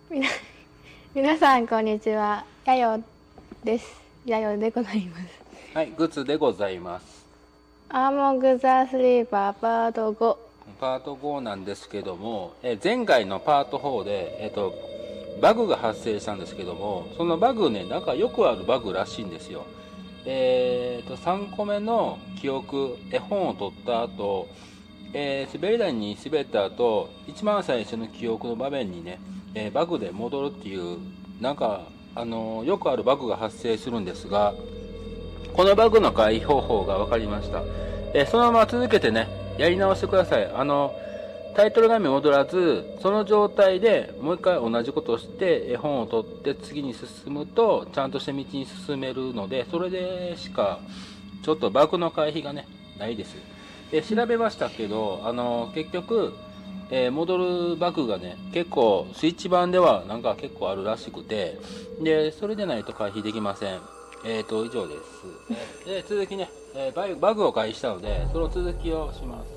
みな、皆さんこんにちは。やよです。やよでございます。 はい、グツでございます。 アーモングザスリーパーパート5。 パート5なんですけども、前回のパート4で、バグが発生したんですけども、そのバグね、なんかよくあるバグらしいんですよ。3個目の記憶、絵本を取った後、滑り台に滑った後、一番最初の記憶の場面にね、バグで戻るっていう、なんか、よくあるバグが発生するんですが、このバグの回避方法が分かりました。そのまま続けてね、やり直してください。タイトル画面戻らず、その状態でもう一回同じことをして、絵本を取って次に進むと、ちゃんとした道に進めるので、それでしか、ちょっとバグの回避がね、ないです。調べましたけど、結局、戻るバグがね、結構、スイッチ版ではなんか結構あるらしくて、で、それでないと回避できません。以上です。で、続きね、バグを回避したので、その続きをします。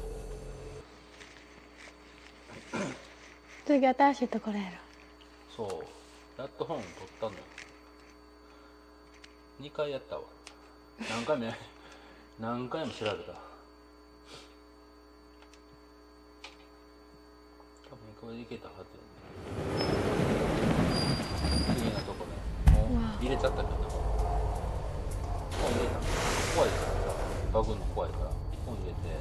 次新しいところやろ。 そう。やっと本取ったのよ。2回やったわ。何回も調べた。多分これでいけたはずやね。次のとこね。もう入れちゃったけどな。もう入れた。怖いからさ。バグの怖いから。本入れて。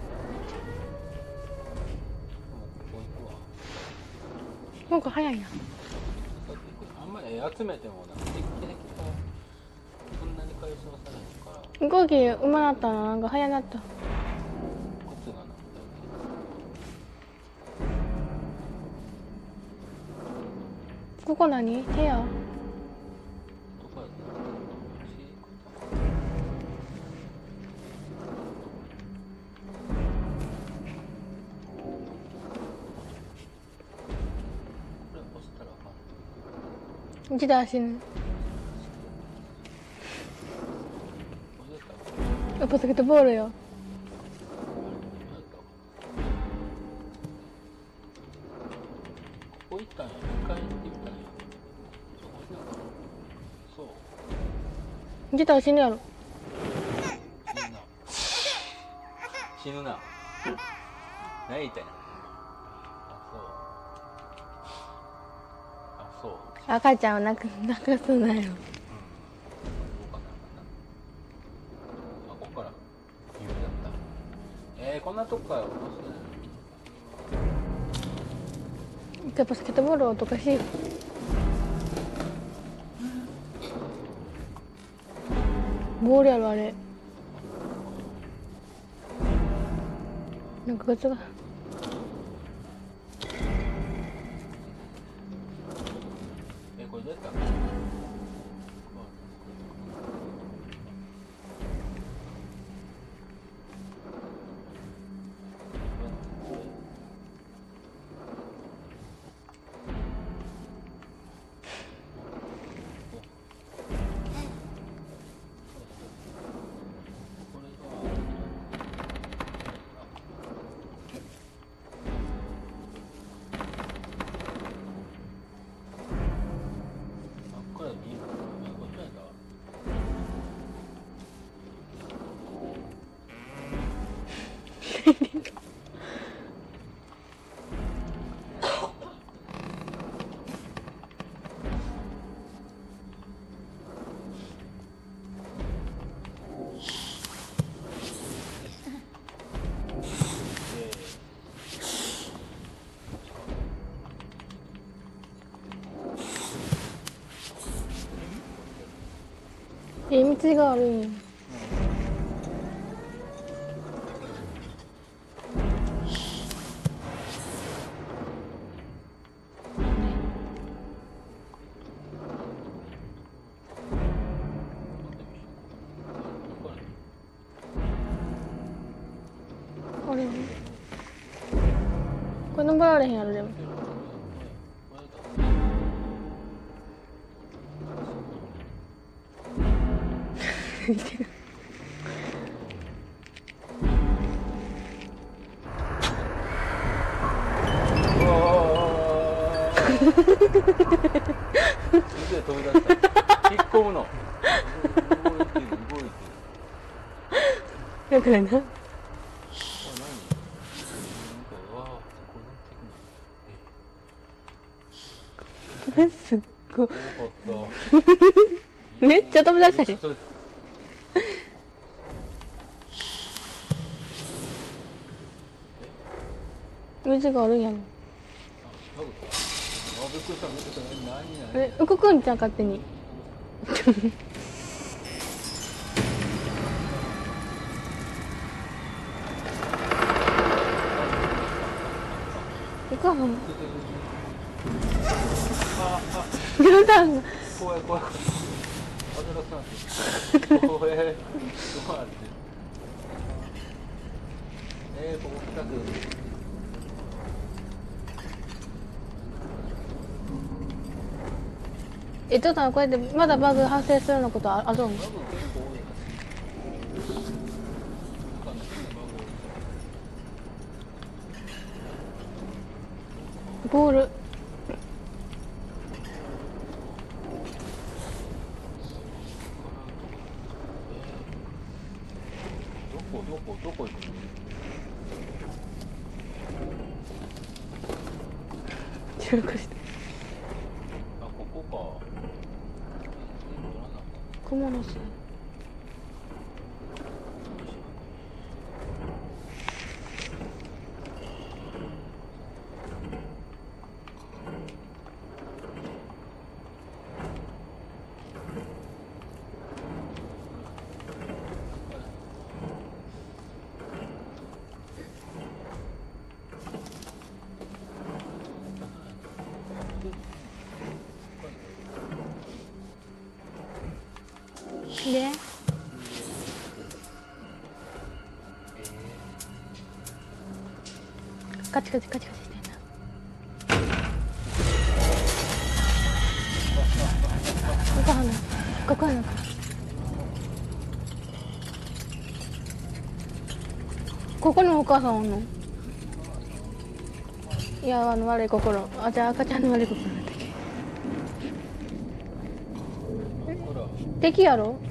もうここ行くわ。 なんか早いな。 あんまり集めてもな、定期的にそんなに回収されないから。 動きうまなったな。なんか早なった。 コツがなくて。 ここ何部屋？ どこやった？これ押したらあかん。 一台死ぬ。バスケットボールよ。 ここ行ったんや。2回行ってみたんや。そう。 一台死ぬやろ。 死ぬな。何言ったんや。あ、そう。 赤ちゃんを泣かすなよ。 ここから有名だった。こんなとこから面じゃあバスケットボールおかしい。ボールやろあれ。なんか靴が。 これどうやった？ 道があるんよ。あれこれ登られへんやろでも。 で飛び出した。引っ込むの。動いてる動いてる。 だからな。すっごい。めっちゃ飛び出したし。水があるんやろ。動くんじゃん勝手に。行かん。皆さんが。 怖い怖い。怖い。ここ来たく。 ちょっとこうやってまだバグ発生するようなことあるの？ボール。 どこ行くの？ 中華して。 あ、ここか。 小物巣。でカチカチカチカチしてんな。ここはな、ここはな。ここにもお母さんおんの？いや、悪い心。あ、じゃあ赤ちゃんの悪い心なんだっけ。敵やろ？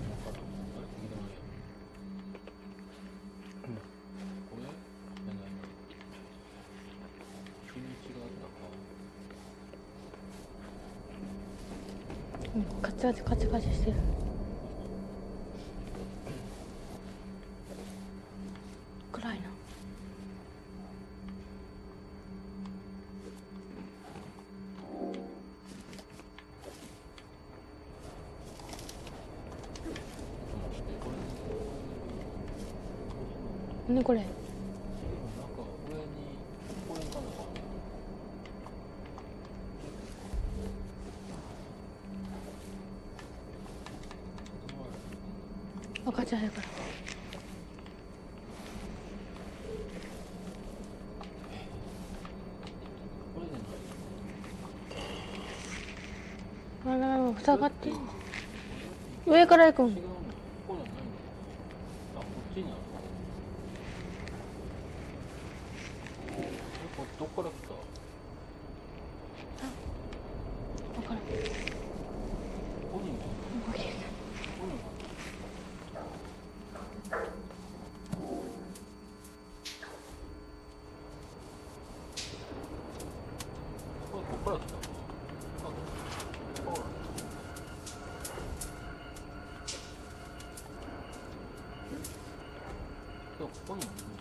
カチカチカチカチしてる。暗いな。何これ？赤ちゃんやから。塞がってんの。上から行くん。 どっから来た？ 分からん。 ここにもいるんだ。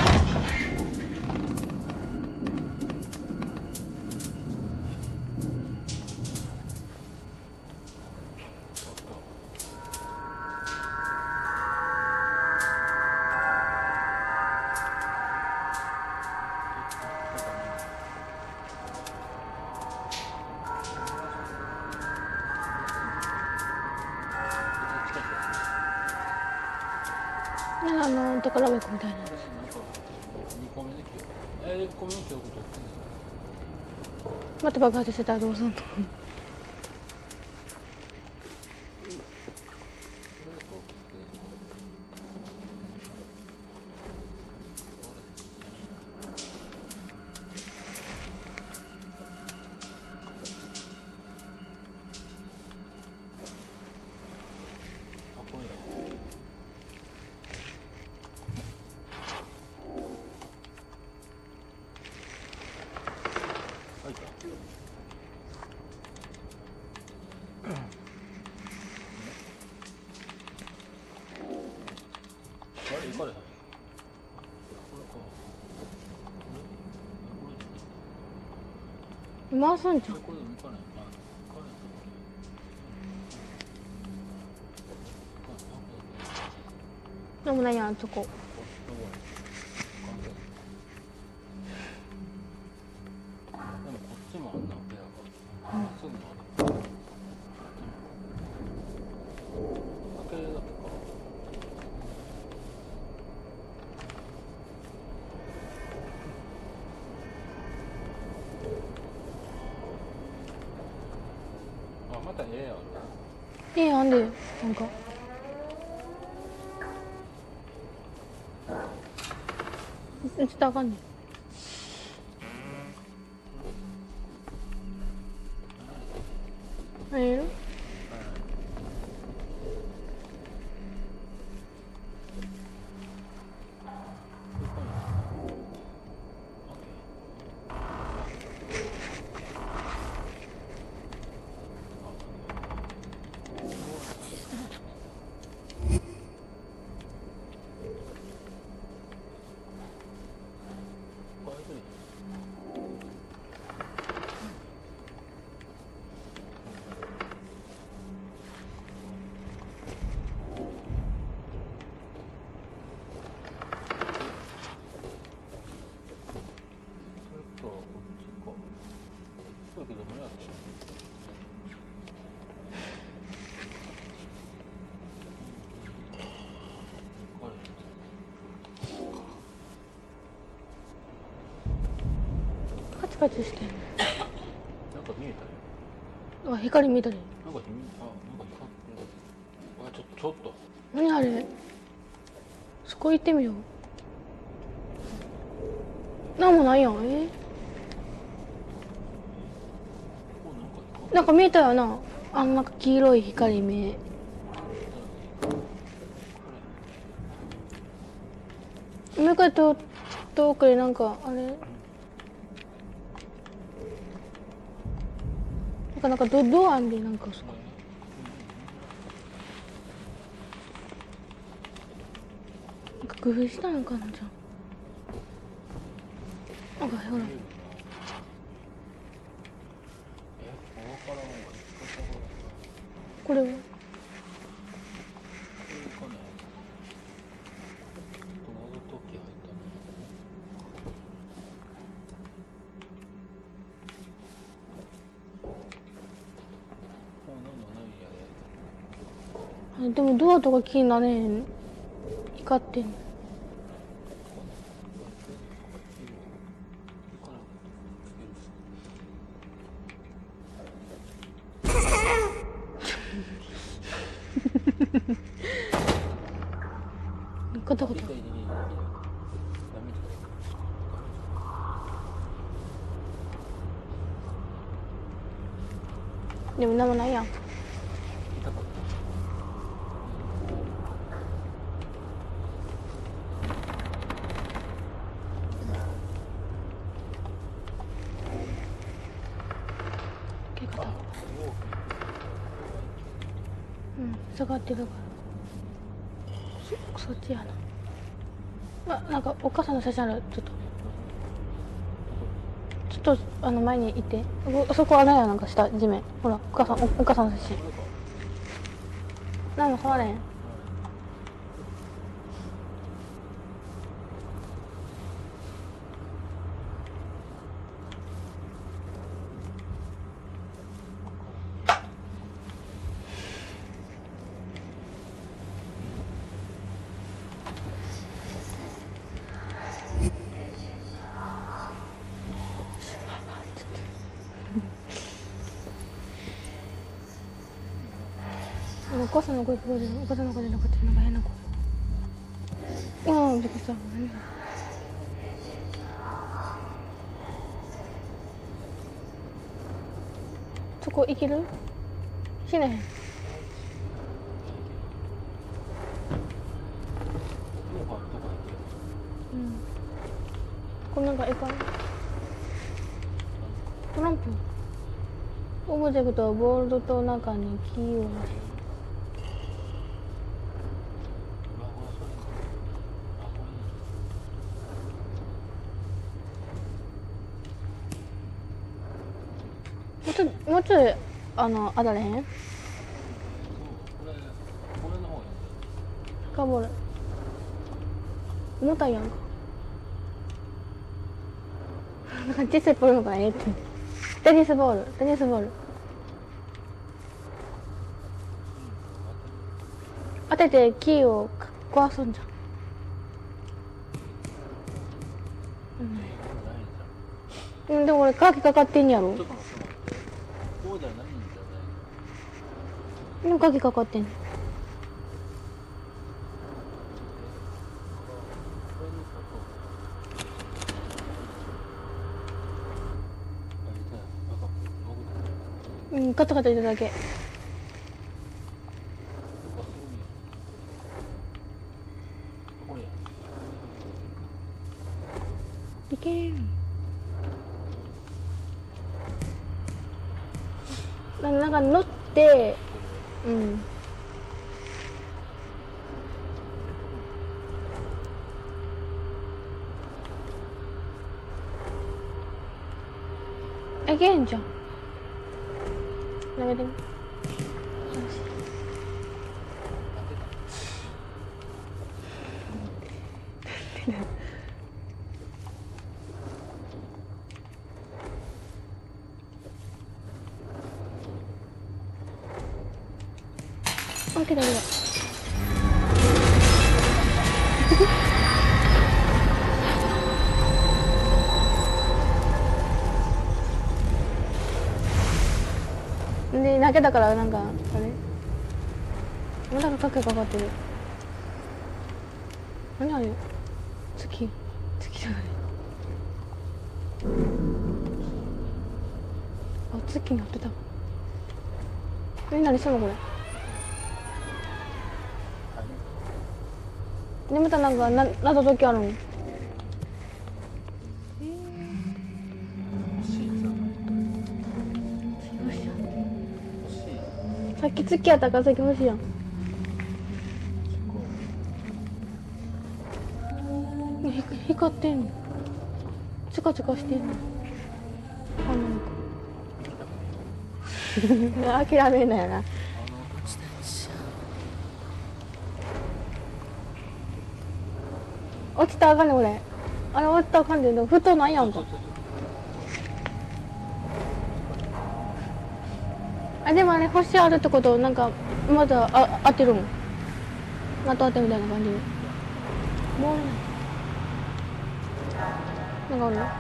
宝箱みたいなやつ。 2個目の記憶。1個目の記憶取ってんの？ また爆発してたらどうすんの？ 回すんじゃん。 これでも行かない。 でもないやん、そこ。 でもこっちもあんな部屋が。まっすぐある。開けるだけか。あ、また絵ある。 いいやんで、なんか。ちょっとあかんねん。あれる？カチカチしてんの。 なんか見えたよ。 あ、光見たね。 なんか光ってる。あ、ちょっと。 何あれ？そこ行ってみよう。なんもないやん。なんか見えたよな。なんか黄色い光目。向かいと遠くでなんかあれ。なんかドアンでなんかそこ。なんか工夫したのかなじゃん。なんかほら。これは。でもドアとか気になれへん。光ってんの。ガタガタ。でもなんもないやん。下がってるからそっちやな。なんかお母さんの写真ある。ちょっと前にいて。そこあれやなんか下地面。ほらお母さんの写真。何も触れへん。お母さんの声聞こえてる。お母さんの声でなかったなんか変な声。びっくりした。そこ行ける？しねへん。これなんかいかん。トランプ。オブジェクトはボールドと中にキーを入れる。 もうちょい当たれへん？ これの方や深ボール重たいやんか。なんか小さいボールの方がええって。テニスボール当ててキーを壊すんじゃん。うん、でも俺鍵かかってんやろ。 こうじゃないんじゃないでも鍵かかってんの。うん、カタカタ言っただけ。いけん。なんか乗って、うん。いけんじゃん。投げてみ。オッケーだけだ。で投げたからなんかあれまだかかってる。何あれ月じゃない。あ、月になってた。何するのこれ。でまたなんか謎解きあるの。さっき月やったから先欲しいやん。光ってんの。チカチカしてんの。なんか諦めんなよな。落ちたらあかんねんこれ。あれ落ちたらあかんねん。布団ないやんか。あ、でもあれ星あるってことなんかまだ当てるもん。また当てみたいな感じで。もうなんかあるの。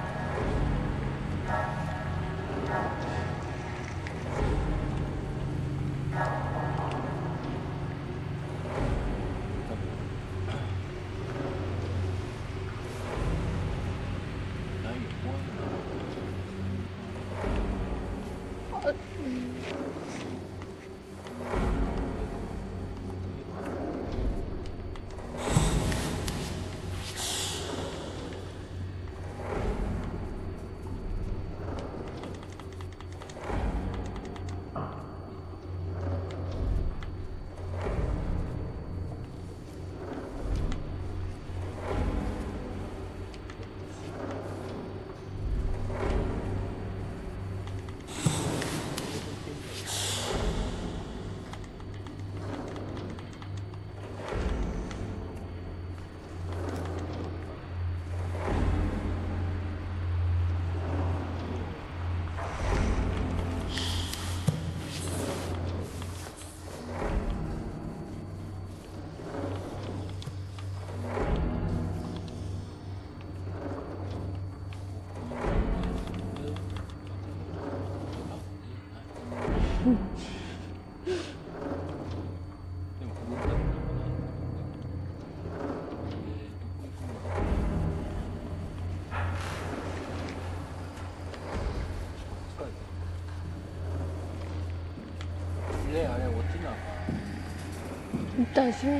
であれ落ちな大丈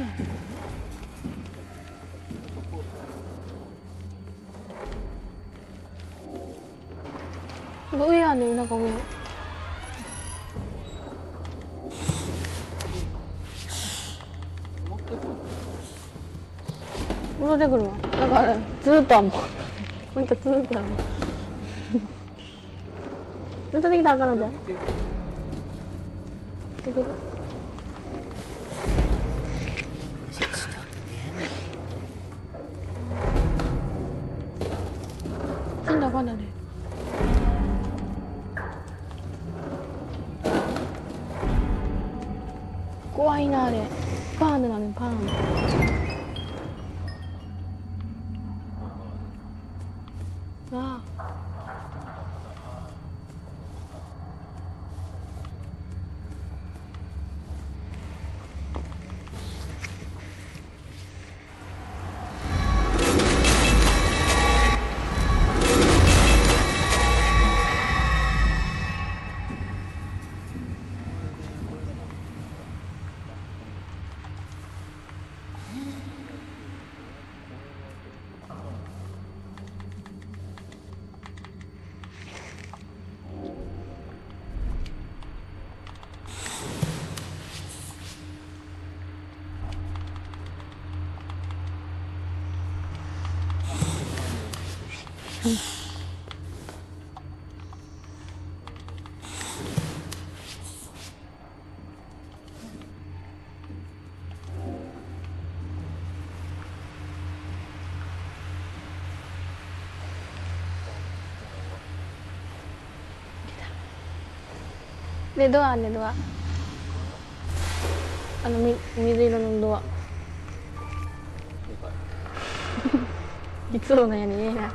夫。上やねんなんか上。戻ってくるわ。だからずっとあんもん。ほんとずっとあんもん。 ずっとできたらあかんのじゃん。できる。死んだらあかんだね。怖いなあれ。パーンでなるパーン。ああ。で、ドアね、ドア。水色のドア。いつものやに見えない。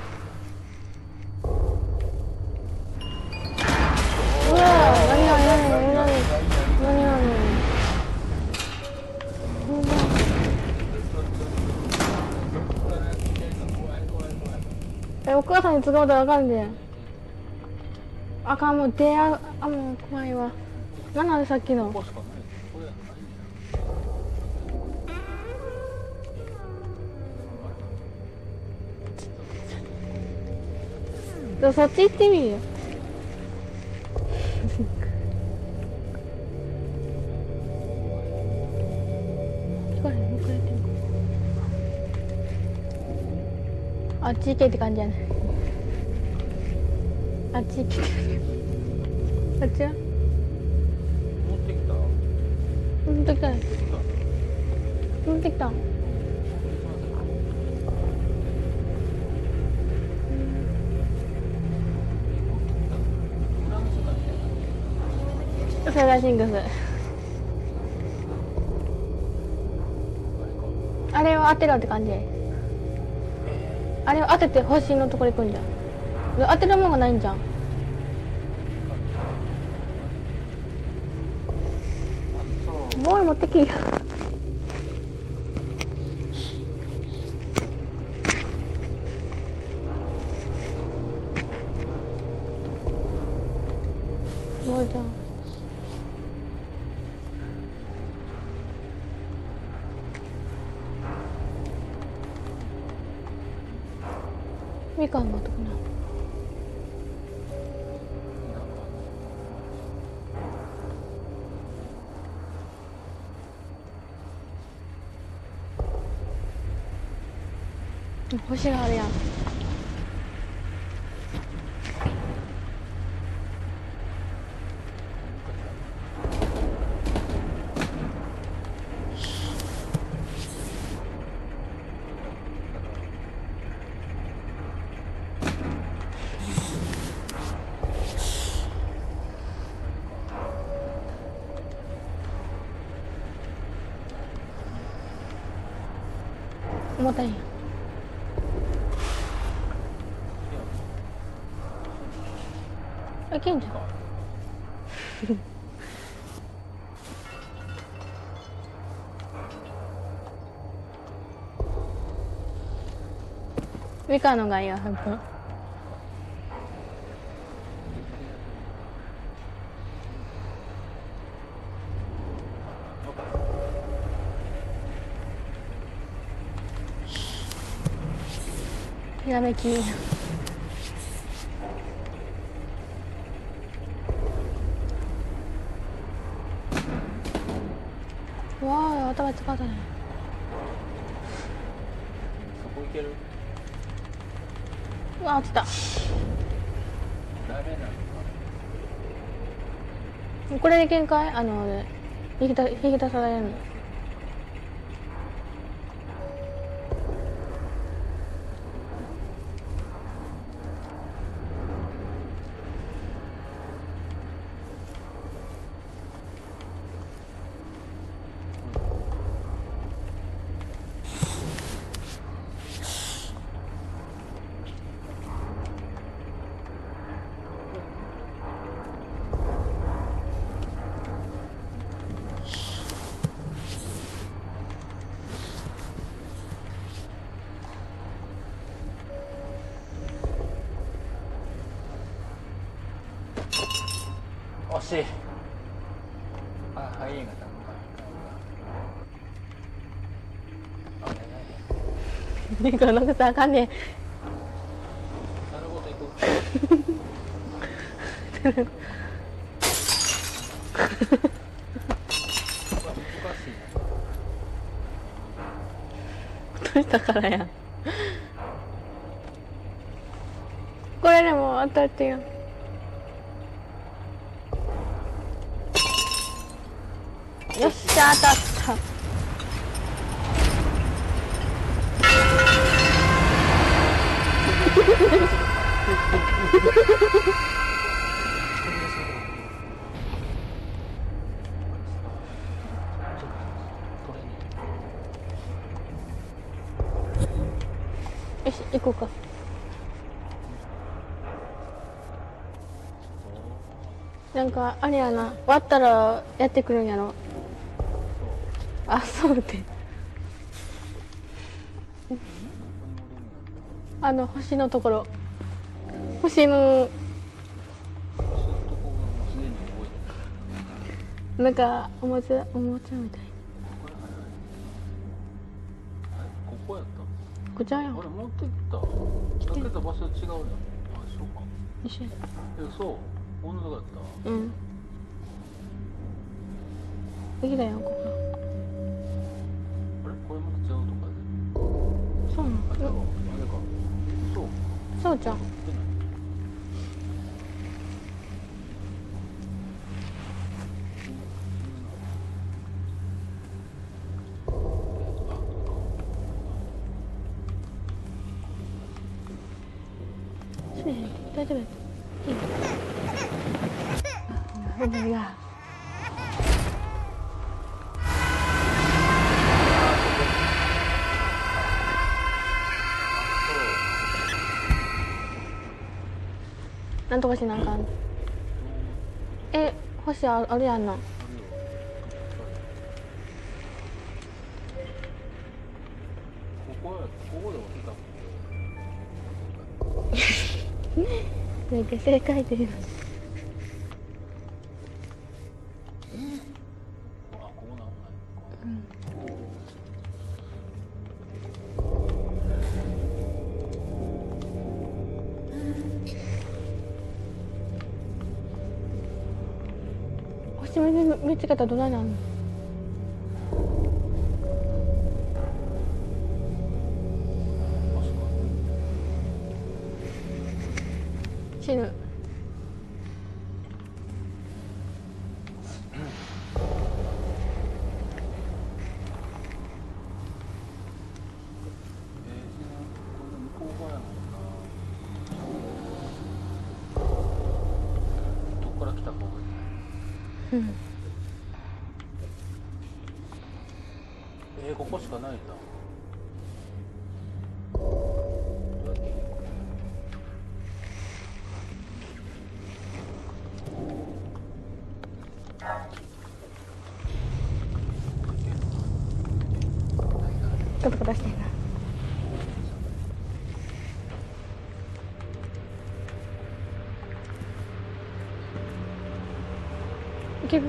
うわぁ、何お母さんに使うとあかんで。あかん、もう出会う。あ、もう怖いわ。何なんでさっきの。そっち行ってみるよ。聞こえへん、もう一回やってみよう。あっち行けって感じやね。あっち行けって感じ。あっちは持ってきた。 持ってきた。持ってきた。セーラーシングス。あれを当てろって感じ。あれを当てて星のところ行くんじゃん。当てるもんがないんじゃん。ボール持ってきよ。ボールじゃん。みかんがとこな。星があるやん。重たいやん。いけんじゃん。ミカのがいいよ、半分。ひらめき。わあ、頭使ったね。 そこ行ける？ うわ、落ちた。 ダメなのか。 これで限界？引き出されるの。 惜しい。あ、入りんかった。 ねえ、この靴あかんねなるほど、行こう。 落としたからやん。これでも当たってよ。よっしゃ、当たった。よし、行こうか。なんかあれやな、割ったらやってくるんやろ。あ、そうで。星のところ。星の。なんかおもちゃみたい。 ここやった。 ここちゃうやん。 あれ持ってきた。だけど場所違うやん。あ、そうか。 一緒や。 そう。こんなとこやった。 うん。できたやん、ここ。 あれこれまた違うとこやで。 そうなの。 あれか。そう。 そうじゃん。大丈夫。いい。あ、何が。なんとかしなあかん。星あるやんな。 ここで落ちた。 なんか正解っていう。 あ、ここなんない。 星見つけたらどないなんの？死ぬ。うん。 ここしかないんだ。 ガタガタしてんな。いける？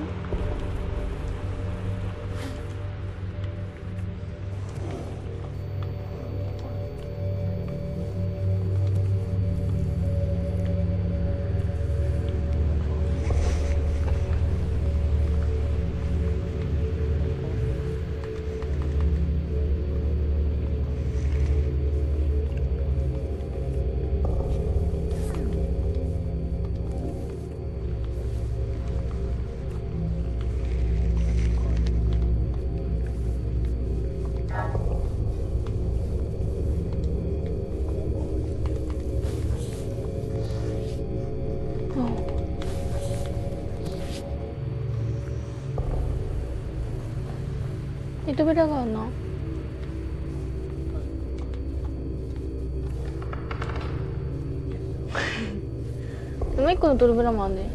い扉があるな。もう一個の扉もあんね。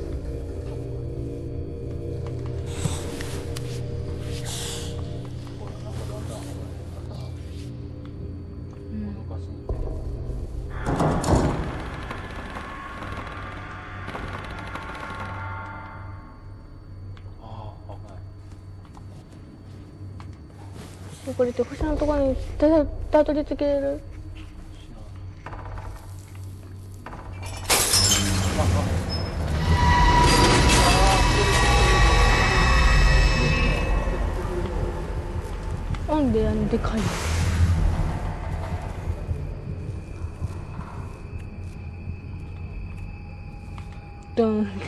これって星のところにたどり着ける。なんででかいの。ドン。これで持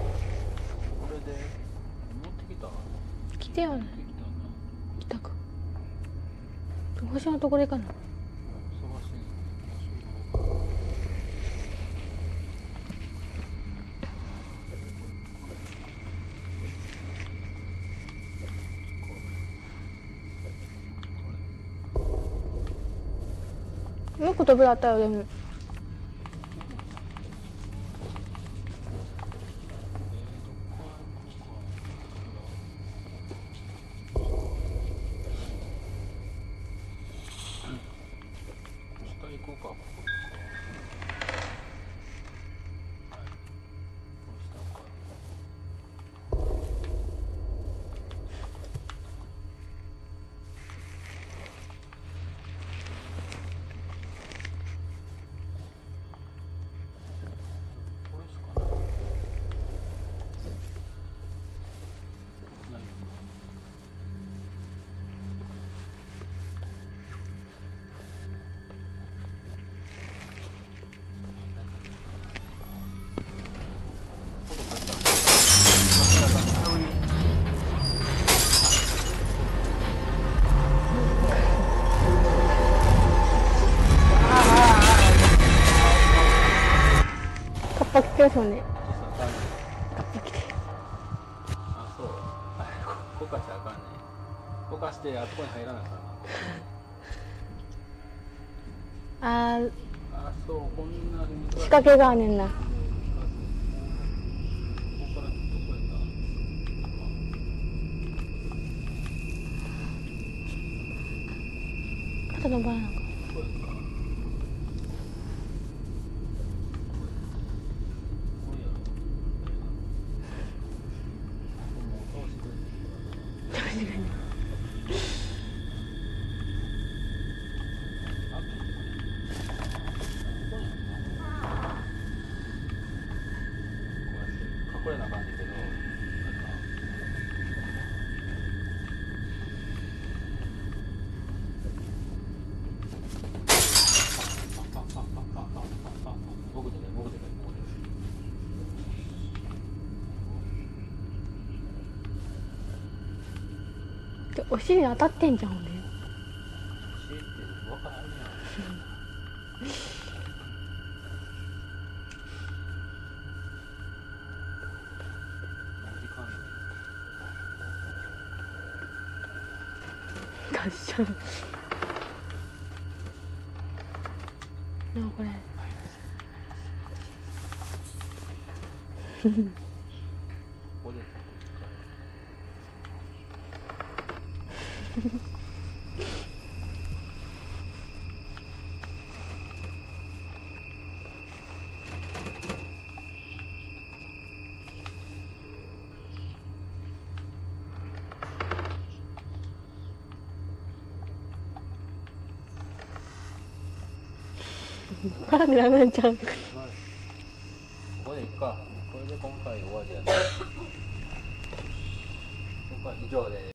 ってきた。来てよね。来たか。星のところかな。もう一個扉あったよでも。カッパ来てますもんね。カッパ来て。 あ、そう。こかしあかんね。こかしてあそこに入らなあかんな。あ、そう、こんな仕掛けがあんねんな。肩登らなあかん。これな感じけど、僕でね、僕でね、 お尻当たってんじゃんほんで。 教えて分からんやん。 ガッシャン。なあこれ。 ここでパーでラーメンちゃん。 ここでいっか。これで今回終わりやね。今回以上です。